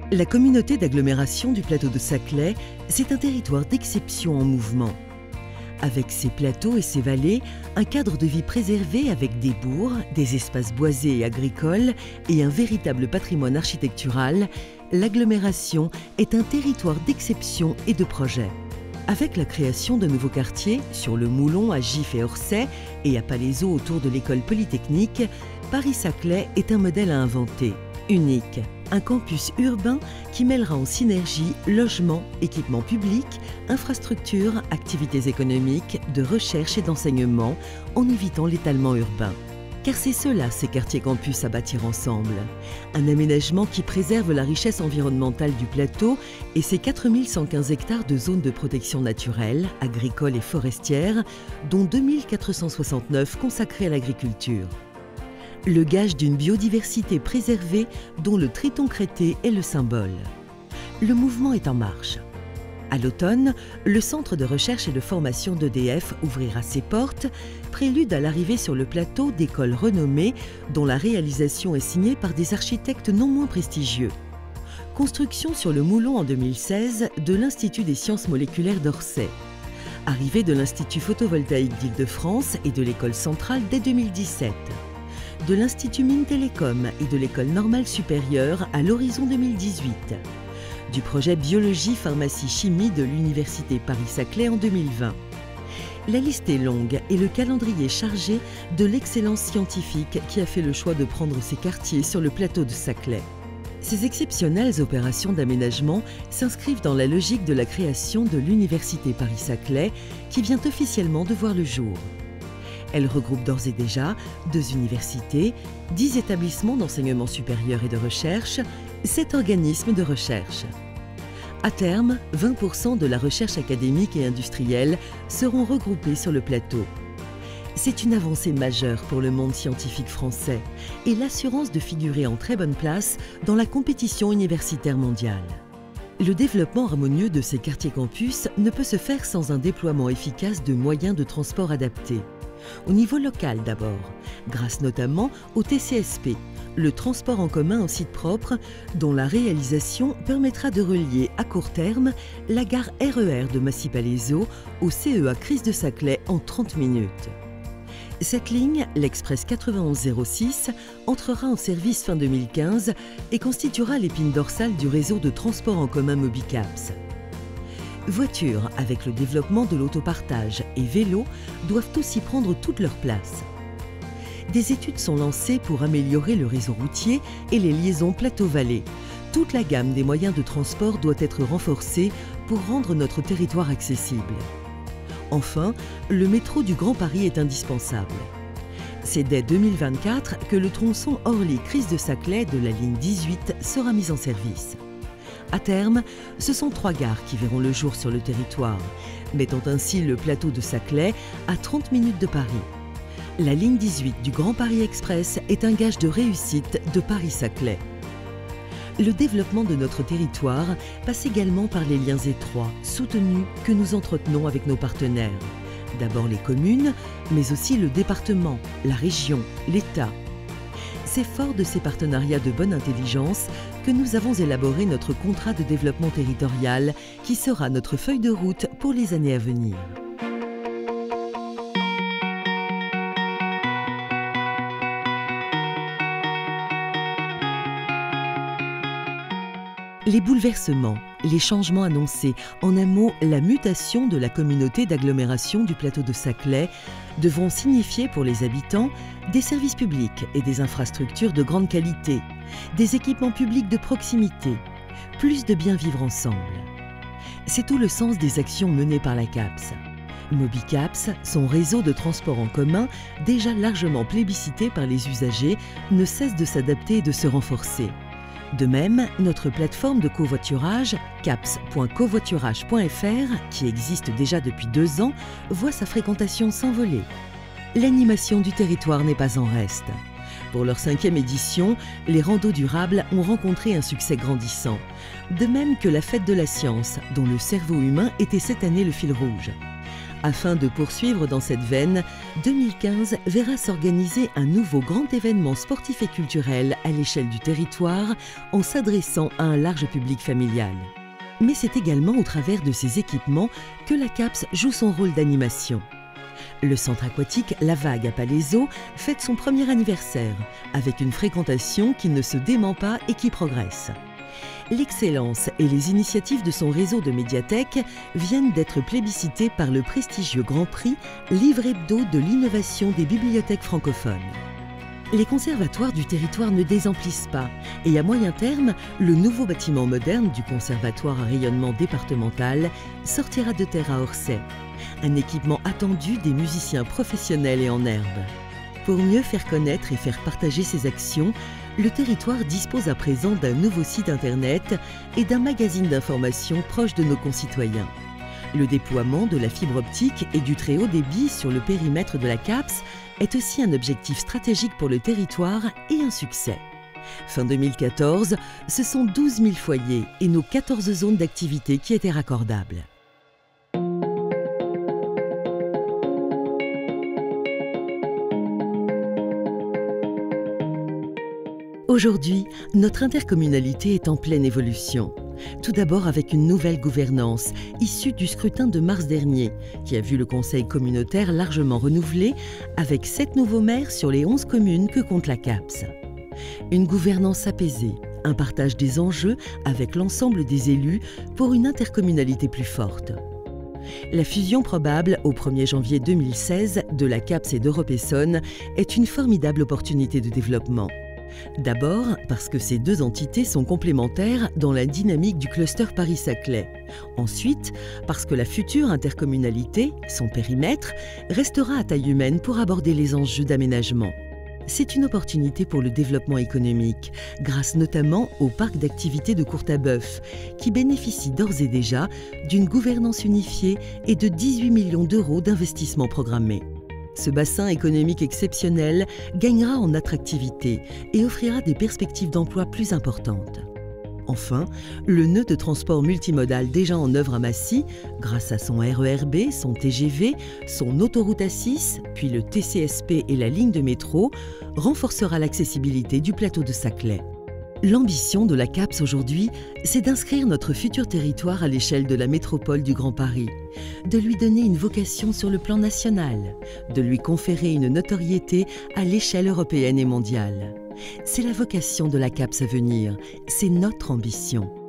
La communauté d'agglomération du plateau de Saclay, c'est un territoire d'exception en mouvement. Avec ses plateaux et ses vallées, un cadre de vie préservé avec des bourgs, des espaces boisés et agricoles et un véritable patrimoine architectural, l'agglomération est un territoire d'exception et de projet. Avec la création de nouveaux quartiers, sur le Moulon à Gif et Orsay et à Palaiseau autour de l'école polytechnique, Paris-Saclay est un modèle à inventer, unique. Un campus urbain qui mêlera en synergie logement, équipements publics, infrastructures, activités économiques, de recherche et d'enseignement, en évitant l'étalement urbain. Car c'est cela, ces quartiers campus à bâtir ensemble. Un aménagement qui préserve la richesse environnementale du plateau et ses 4115 hectares de zones de protection naturelle, agricole et forestière, dont 2469 consacrés à l'agriculture. Le gage d'une biodiversité préservée dont le triton crêté est le symbole. Le mouvement est en marche. À l'automne, le centre de recherche et de formation d'EDF ouvrira ses portes, prélude à l'arrivée sur le plateau d'écoles renommées dont la réalisation est signée par des architectes non moins prestigieux. Construction sur le Moulon en 2016 de l'Institut des sciences moléculaires d'Orsay. Arrivée de l'Institut photovoltaïque d'Île-de-France et de l'École centrale dès 2017. De l'Institut Mines Télécom et de l'École normale supérieure à l'horizon 2018. Du projet Biologie, Pharmacie, Chimie de l'Université Paris-Saclay en 2020. La liste est longue et le calendrier chargé de l'excellence scientifique qui a fait le choix de prendre ses quartiers sur le plateau de Saclay. Ces exceptionnelles opérations d'aménagement s'inscrivent dans la logique de la création de l'Université Paris-Saclay qui vient officiellement de voir le jour. Elle regroupe d'ores et déjà 2 universités, 10 établissements d'enseignement supérieur et de recherche, 7 organismes de recherche. À terme, 20% de la recherche académique et industrielle seront regroupés sur le plateau. C'est une avancée majeure pour le monde scientifique français et l'assurance de figurer en très bonne place dans la compétition universitaire mondiale. Le développement harmonieux de ces quartiers campus ne peut se faire sans un déploiement efficace de moyens de transport adaptés. Au niveau local d'abord, grâce notamment au TCSP, le transport en commun en site propre, dont la réalisation permettra de relier à court terme la gare RER de Massy-Palaiseau au CEA Crise de Saclay en 30 minutes. Cette ligne, l'Express 9106, entrera en service fin 2015 et constituera l'épine dorsale du réseau de transport en commun Mobicaps. Voitures, avec le développement de l'autopartage, et vélos doivent aussi prendre toute leur place. Des études sont lancées pour améliorer le réseau routier et les liaisons plateau-vallée. Toute la gamme des moyens de transport doit être renforcée pour rendre notre territoire accessible. Enfin, le métro du Grand Paris est indispensable. C'est dès 2024 que le tronçon Orly-Crise de Saclay de la ligne 18 sera mis en service. À terme, ce sont 3 gares qui verront le jour sur le territoire, mettant ainsi le plateau de Saclay à 30 minutes de Paris. La ligne 18 du Grand Paris Express est un gage de réussite de Paris-Saclay. Le développement de notre territoire passe également par les liens étroits, soutenus, que nous entretenons avec nos partenaires. D'abord les communes, mais aussi le département, la région, l'État. C'est fort de ces partenariats de bonne intelligence que nous avons élaboré notre contrat de développement territorial qui sera notre feuille de route pour les années à venir. Les bouleversements, les changements annoncés, en un mot, la mutation de la communauté d'agglomération du plateau de Saclay devront signifier pour les habitants des services publics et des infrastructures de grande qualité, des équipements publics de proximité, plus de bien vivre ensemble. C'est tout le sens des actions menées par la CAPS. Mobicaps, son réseau de transport en commun, déjà largement plébiscité par les usagers, ne cesse de s'adapter et de se renforcer. De même, notre plateforme de covoiturage, caps.covoiturage.fr, qui existe déjà depuis 2 ans, voit sa fréquentation s'envoler. L'animation du territoire n'est pas en reste. Pour leur 5e édition, les randos durables ont rencontré un succès grandissant. De même que la fête de la science, dont le cerveau humain était cette année le fil rouge. Afin de poursuivre dans cette veine, 2015 verra s'organiser un nouveau grand événement sportif et culturel à l'échelle du territoire en s'adressant à un large public familial. Mais c'est également au travers de ces équipements que la CAPS joue son rôle d'animation. Le centre aquatique La Vague à Palaiseau fête son premier anniversaire, avec une fréquentation qui ne se dément pas et qui progresse. L'excellence et les initiatives de son réseau de médiathèques viennent d'être plébiscitées par le prestigieux Grand Prix Livre Hebdo de l'innovation des bibliothèques francophones. Les conservatoires du territoire ne désemplissent pas et à moyen terme, le nouveau bâtiment moderne du conservatoire à rayonnement départemental sortira de terre à Orsay. Un équipement attendu des musiciens professionnels et en herbe. Pour mieux faire connaître et faire partager ses actions, le territoire dispose à présent d'un nouveau site internet et d'un magazine d'information proche de nos concitoyens. Le déploiement de la fibre optique et du très haut débit sur le périmètre de la CAPS est aussi un objectif stratégique pour le territoire et un succès. Fin 2014, ce sont 12 000 foyers et nos 14 zones d'activité qui étaient raccordables. Aujourd'hui, notre intercommunalité est en pleine évolution. Tout d'abord avec une nouvelle gouvernance, issue du scrutin de mars dernier, qui a vu le conseil communautaire largement renouvelé, avec 7 nouveaux maires sur les 11 communes que compte la CAPS. Une gouvernance apaisée, un partage des enjeux avec l'ensemble des élus pour une intercommunalité plus forte. La fusion probable au 1er janvier 2016 de la CAPS et d'Europe Essonne est une formidable opportunité de développement. D'abord parce que ces deux entités sont complémentaires dans la dynamique du cluster Paris-Saclay. Ensuite, parce que la future intercommunalité, son périmètre, restera à taille humaine pour aborder les enjeux d'aménagement. C'est une opportunité pour le développement économique, grâce notamment au parc d'activités de Courtabœuf, qui bénéficie d'ores et déjà d'une gouvernance unifiée et de 18 millions d'euros d'investissements programmés. Ce bassin économique exceptionnel gagnera en attractivité et offrira des perspectives d'emploi plus importantes. Enfin, le nœud de transport multimodal déjà en œuvre à Massy, grâce à son RER-B, son TGV, son autoroute A6, puis le TCSP et la ligne de métro, renforcera l'accessibilité du plateau de Saclay. L'ambition de la CAPS aujourd'hui, c'est d'inscrire notre futur territoire à l'échelle de la métropole du Grand Paris, de lui donner une vocation sur le plan national, de lui conférer une notoriété à l'échelle européenne et mondiale. C'est la vocation de la CAPS à venir, c'est notre ambition.